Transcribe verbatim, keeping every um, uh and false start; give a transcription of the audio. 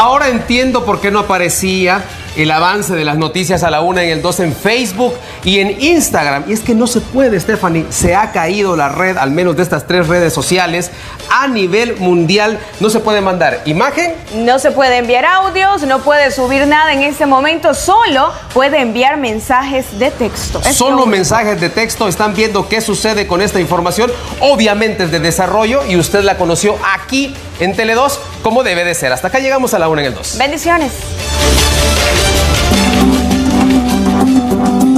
ahora entiendo por qué no aparecía el avance de las noticias a la una en el dos en Facebook y en Instagram. Y es que no se puede, Stephanie, se ha caído la red, al menos de estas tres redes sociales, a nivel mundial. No se puede mandar imagen. No se puede enviar audios, no puede subir nada en este momento, solo puede enviar mensajes de texto. Es Solo mensajes de texto. Están viendo qué sucede con esta información. Obviamente es de desarrollo y usted la conoció aquí en Tele dos como debe de ser. Hasta acá llegamos a la una en el dos. Bendiciones.